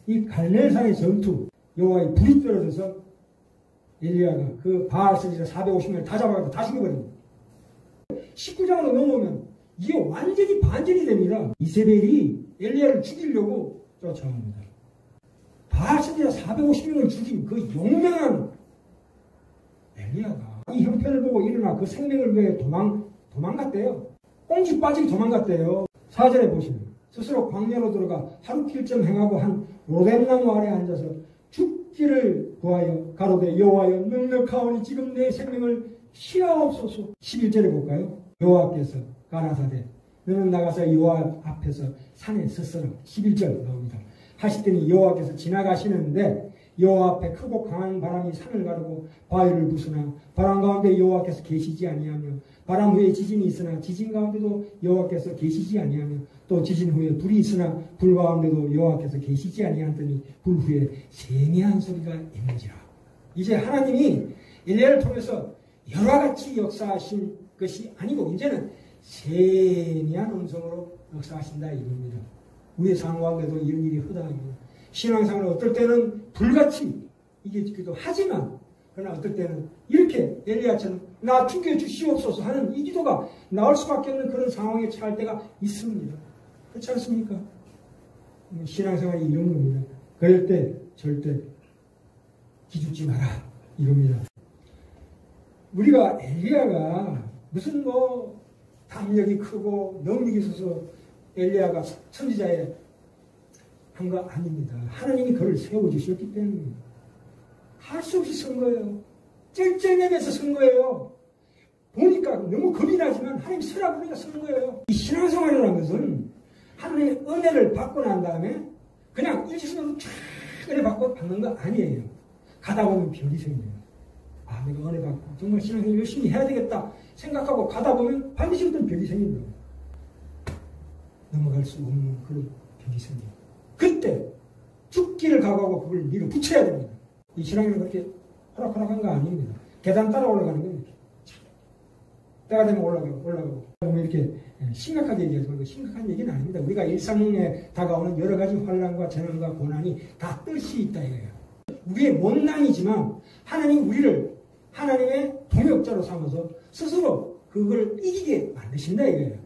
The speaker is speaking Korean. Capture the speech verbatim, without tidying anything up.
이 갈멜산의 전투, 여호와의 불이 떨어져서 엘리야가 그 바알세리라 사백오십 명을 다 잡아가지고 다 죽여버립니다. 십구 장으로 넘어오면 이게 완전히 반전이 됩니다. 이세벨이 엘리야를 죽이려고 쫓아옵니다. 바알세리라 사백오십 명을 죽인 그 용맹한 엘리야가 이 형편을 보고 일어나 그 생명을 위해 도망, 도망갔대요. 꽁지 빠지게 도망갔대요. 사 절에 보시면 스스로 광야로 들어가 하루 길쯤 행하고 한 로뎀나무 아래 앉아서 죽기를 구하여 가로되 여호와여 넉넉하오니 지금 내 생명을 시하옵소서. 십일 절에 볼까요? 여호와께서 가라사대 너는 나가서 여호와 앞에서 산에 서서라. 십일 절 나옵니다. 하시더니 여호와께서 지나가시는데 여호와 앞에 크고 강한 바람이 산을 가르고 바위를 부수나 바람 가운데 여호와께서 계시지 아니하며 바람 후에 지진이 있으나 지진 가운데도 여호와께서 계시지 아니하며 또 지진 후에 불이 있으나 불 가운데도 여호와께서 계시지 아니하더니 불 후에 세미한 소리가 있는지라. 이제 하나님이 엘리야를 통해서 여러 가지 역사하신 것이 아니고 이제는 세미한 음성으로 역사하신다 이겁니다. 우리의 삶 가운데도 이런 일이 허다합니다. 신앙생활은 어떨 때는 불같이 이기기도 하지만 그러나 어떨 때는 이렇게 엘리야처럼 나 죽여주시옵소서 하는 이 기도가 나올 수밖에 없는 그런 상황에 처할 때가 있습니다. 그렇지 않습니까? 신앙생활이 이런 겁니다. 그럴 때 절대 기죽지 마라 이겁니다. 우리가 엘리야가 무슨 뭐 담력이 크고 능력이 있어서 엘리야가 선지자의 한 거 아닙니다. 하나님이 그를 세워주셨기 때문에 할 수 없이 쓴 거예요. 쨍쨍하게서 쓴 거예요. 보니까 너무 겁이 나지만 하나님 쓰라고 그러니까 쓴 거예요. 이 신앙생활이라는 것은 하나님의 은혜를 받고 난 다음에 그냥 일시적으로 쫙 은혜 받고 받는 거 아니에요. 가다 보면 별이 생겨요. 아, 내가 은혜 받고 정말 신앙생활 열심히 해야 되겠다 생각하고 가다 보면 반드시 어떤 별이 생긴다. 넘어갈 수 없는 그런 별이 생겨요. 그때 죽기를 각오하고 그걸 밀어 붙여야 됩니다. 이 신앙은 그렇게 호락호락한 거 아닙니다. 계단 따라 올라가는 겁니다. 때가 되면 올라가고 올라가고 보면 이렇게 심각하게 얘기하지 말고 심각한 얘기는 아닙니다. 우리가 일상에 다가오는 여러 가지 환난과 재난과 고난이 다 뜰 수 있다 이거예요. 우리의 못난이지만 하나님 우리를 하나님의 동역자로 삼아서 스스로 그걸 이기게 만드신다 이거예요.